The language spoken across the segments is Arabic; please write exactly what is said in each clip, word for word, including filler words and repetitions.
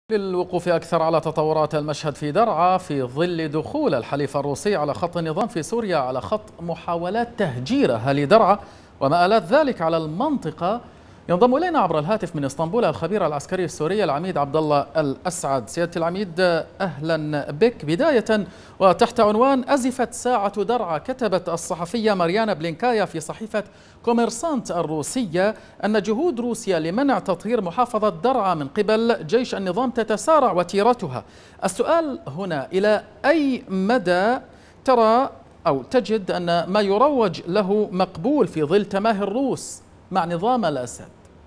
للوقوف أكثر على تطورات المشهد في درعا في ظل دخول الحليف الروسي على خط النظام في سوريا على خط محاولات تهجير أهالي درعا ومآلات ذلك على المنطقة، ينضم إلينا عبر الهاتف من اسطنبول الخبير العسكري السوري العميد عبد الله الأسعد. سيادة العميد أهلا بك. بداية وتحت عنوان أزفت ساعة درعا، كتبت الصحفية ماريانا بلينكايا في صحيفة كوميرسانت الروسية أن جهود روسيا لمنع تطهير محافظة درعا من قبل جيش النظام تتسارع وتيرتها. السؤال هنا، إلى أي مدى ترى أو تجد أن ما يروج له مقبول في ظل تماهي الروس مع نظام الأسد؟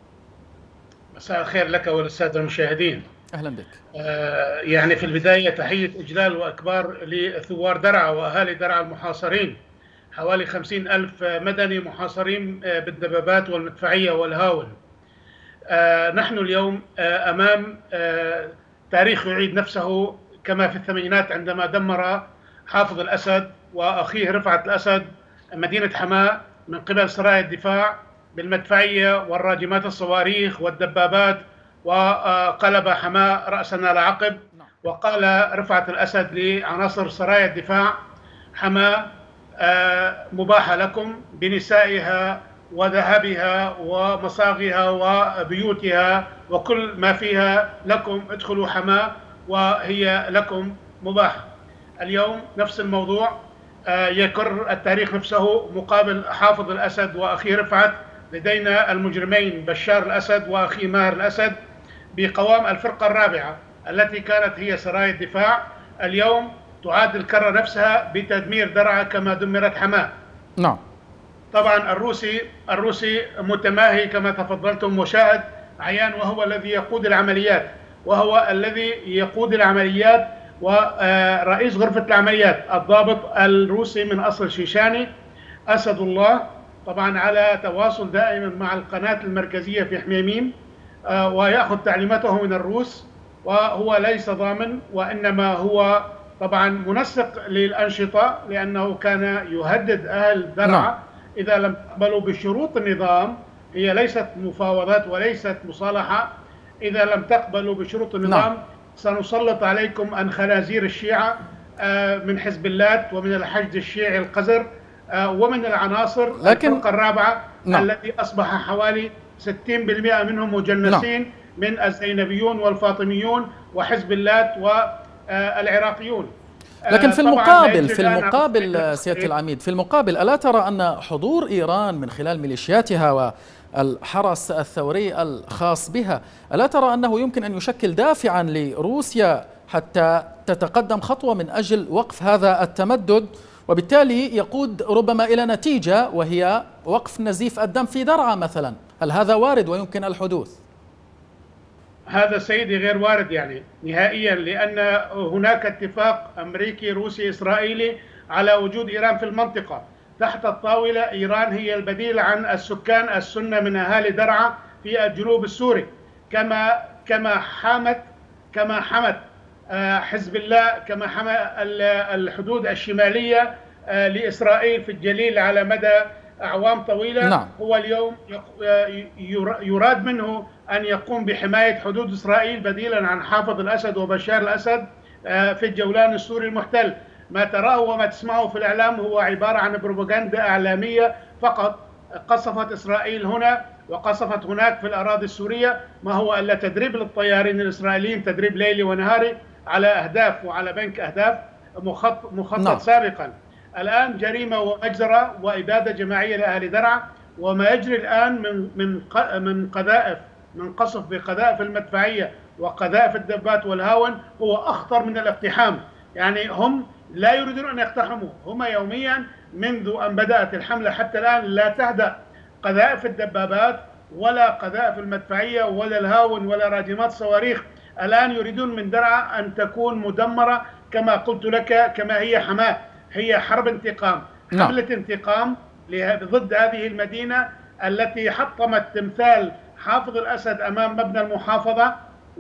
مساء الخير لك وللسادة المشاهدين. أهلا بك. آه يعني في البداية تحية إجلال وأكبار لثوار درعا وأهالي درعا المحاصرين، حوالي خمسين ألف مدني محاصرين بالدبابات والمدفعية والهاون. آه نحن اليوم آه أمام آه تاريخ يعيد نفسه كما في الثمانينات عندما دمر حافظ الأسد وأخيه رفعت الأسد مدينة حماة من قبل سرايا الدفاع بالمدفعية والراجمات الصواريخ والدبابات، وقلب حماة رأسا على عقب. وقال رفعت الأسد لعناصر سرايا الدفاع: حماة مباحة لكم بنسائها وذهبها ومصاغها وبيوتها وكل ما فيها لكم، ادخلوا حماة وهي لكم مباحة. اليوم نفس الموضوع يكرر التاريخ نفسه مقابل حافظ الأسد وأخيه رفعت. لدينا المجرمين بشار الأسد وأخيه ماهر الأسد بقوام الفرقة الرابعة التي كانت هي سرايا الدفاع، اليوم تعاد الكرة نفسها بتدمير درعا كما دمرت حماة. نعم. طبعا الروسي الروسي متماهي كما تفضلتم وشاهد عيان، وهو الذي يقود العمليات، وهو الذي يقود العمليات ورئيس غرفة العمليات الضابط الروسي من أصل شيشاني أسد الله، طبعا على تواصل دائما مع القناة المركزية في حميميم، ويأخذ تعليماته من الروس، وهو ليس ضامن وإنما هو طبعا منسق للأنشطة، لأنه كان يهدد أهل درعا إذا لم تقبلوا بشروط النظام. هي ليست مفاوضات وليست مصالحة. إذا لم تقبلوا بشروط النظام سنسلط عليكم أن خنازير الشيعة من حزب الله ومن الحشد الشيعي القذر ومن العناصر الفرقة الرابعة نعم. التي أصبح حوالي ستين بالمئة منهم مجنسين نعم. من الزينبيون والفاطميون وحزب الله والعراقيون. لكن في المقابل في المقابل سيادة العميد، في المقابل ألا ترى أن حضور إيران من خلال ميليشياتها والحرس الثوري الخاص بها، ألا ترى أنه يمكن أن يشكل دافعا لروسيا حتى تتقدم خطوة من أجل وقف هذا التمدد، وبالتالي يقود ربما إلى نتيجة وهي وقف نزيف الدم في درعا مثلا؟ هل هذا وارد ويمكن الحدوث؟ هذا سيدي غير وارد يعني نهائيا، لأن هناك اتفاق أمريكي روسي إسرائيلي على وجود إيران في المنطقة. تحت الطاولة إيران هي البديل عن السكان السنة من أهالي درعا في الجنوب السوري، كما كما حمت كما حمت حزب الله، كما حمى الحدود الشمالية لإسرائيل في الجليل على مدى أعوام طويلة. نعم. هو اليوم يراد منه أن يقوم بحماية حدود إسرائيل بديلا عن حافظ الأسد وبشار الأسد في الجولان السوري المحتل. ما تراه وما تسمعه في الإعلام هو عبارة عن بروباغندا إعلامية فقط. قصفت إسرائيل هنا وقصفت هناك في الأراضي السورية، ما هو إلا تدريب للطيارين الإسرائيليين، تدريب ليلي ونهاري على أهداف وعلى بنك أهداف مخطط, مخطط نعم. سابقا. الآن جريمة ومجزرة وإبادة جماعية لأهل درعا، وما يجري الآن من من من قذائف من قصف بقذائف المدفعية وقذائف الدبات والهاون هو أخطر من الاقتحام. يعني هم لا يريدون أن يقتحموا، هم يوميا منذ أن بدأت الحملة حتى الآن لا تهدأ قذائف الدبابات ولا قذائف المدفعية ولا الهاون ولا راجمات صواريخ. الآن يريدون من درعا أن تكون مدمرة كما قلت لك، كما هي حماة. هي حرب انتقام، حملة انتقام ضد هذه المدينة التي حطمت تمثال حافظ الأسد أمام مبنى المحافظة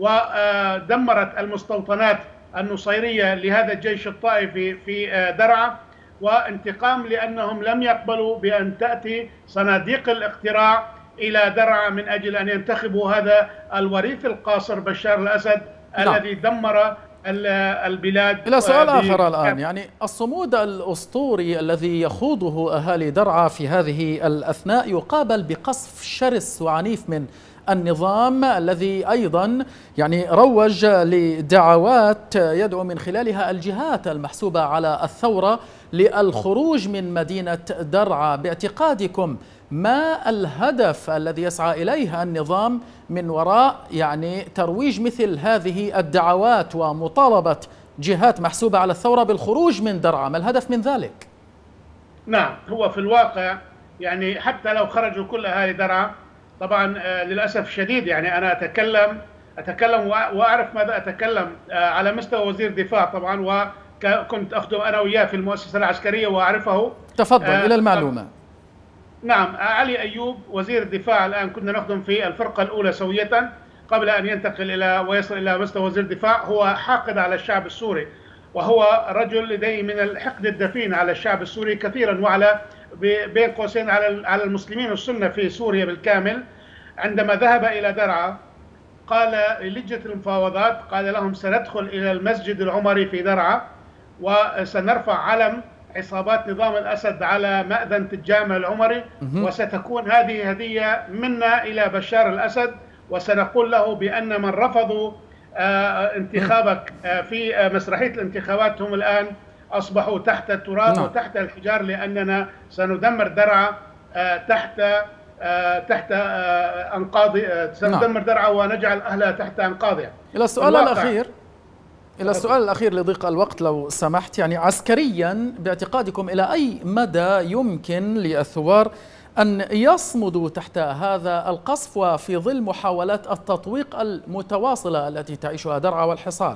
ودمرت المستوطنات النصيرية لهذا الجيش الطائفي في درعا، وانتقام لأنهم لم يقبلوا بأن تأتي صناديق الاقتراع إلى درعا من أجل أن ينتخبوا هذا الوريث القاصر بشار الأسد نعم. الذي دمر البلاد. إلى سؤال آخر الآن، يعني الصمود الأسطوري الذي يخوضه أهالي درعا في هذه الأثناء يقابل بقصف شرس وعنيف من النظام، الذي أيضا يعني روج لدعوات يدعو من خلالها الجهات المحسوبة على الثورة للخروج من مدينة درعا. باعتقادكم ما الهدف الذي يسعى إليه النظام من وراء يعني ترويج مثل هذه الدعوات ومطالبة جهات محسوبة على الثورة بالخروج من درعا؟ ما الهدف من ذلك؟ نعم، هو في الواقع يعني حتى لو خرجوا كل أهالي درعا، طبعا للأسف الشديد يعني أنا أتكلم أتكلم وأعرف ماذا أتكلم على مستوى وزير دفاع طبعا، وكنت أخدم أنا وياه في المؤسسة العسكرية وأعرفه. تفضل إلى المعلومة. نعم، علي أيوب وزير الدفاع الآن كنا نخدم في الفرقة الأولى سوية قبل أن ينتقل إلى ويصل إلى مستوى وزير الدفاع. هو حاقد على الشعب السوري، وهو رجل لديه من الحقد الدفين على الشعب السوري كثيرا، وعلى بين قوسين على على المسلمين والسنة في سوريا بالكامل. عندما ذهب إلى درعا قال لجنة المفاوضات، قال لهم سندخل إلى المسجد العمري في درعا وسنرفع علم عصابات نظام الأسد على مأذنة الجامع العمري، وستكون هذه هدية منا إلى بشار الأسد، وسنقول له بأن من رفضوا انتخابك في مسرحية الانتخابات هم الآن أصبحوا تحت التراب وتحت الحجار، لأننا سندمر درعا تحت تحت أنقاض، سندمر درعا ونجعل أهلها تحت أنقاضها. إلى السؤال الأخير إلى السؤال الأخير لضيق الوقت لو سمحت، يعني عسكريا باعتقادكم إلى أي مدى يمكن للثوار أن يصمدوا تحت هذا القصف وفي ظل محاولات التطويق المتواصلة التي تعيشها درعا والحصار؟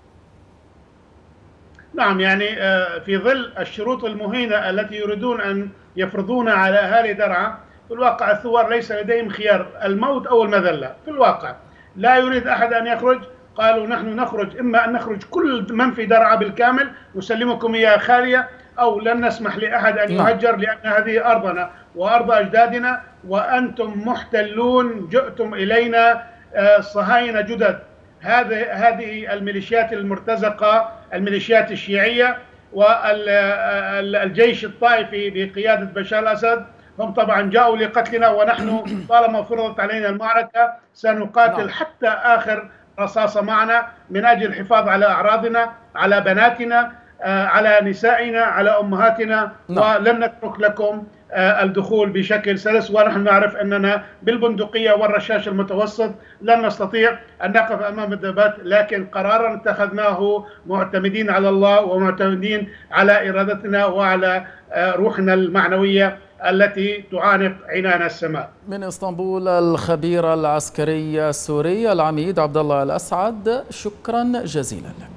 نعم، يعني في ظل الشروط المهينة التي يريدون أن يفرضونها على أهالي درعا، في الواقع الثوار ليس لديهم خيار، الموت أو المذلة. في الواقع لا يريد أحد أن يخرج، قالوا نحن نخرج، إما أن نخرج كل من في درعا بالكامل نسلمكم إياها خالية، أو لن نسمح لأحد أن يهجر، لأن هذه أرضنا وأرض أجدادنا، وأنتم محتلون جئتم إلينا صهاينة جدد. هذه هذه الميليشيات المرتزقة، الميليشيات الشيعية والجيش الطائفي بقيادة بشار الأسد، هم طبعا جاءوا لقتلنا، ونحن طالما فرضت علينا المعركة سنقاتل حتى آخر رصاصة معنا من أجل الحفاظ على أعراضنا، على بناتنا، على نسائنا، على أمهاتنا، ولن نترك لكم الدخول بشكل سلس. ونحن نعرف أننا بالبندقية والرشاش المتوسط لن نستطيع أن نقف أمام الدبابات، لكن قرارا اتخذناه معتمدين على الله ومعتمدين على إرادتنا وعلى روحنا المعنوية التي تعانق عنان السماء. من اسطنبول الخبير العسكري السوري العميد عبد الله الأسعد، شكرا جزيلا لك.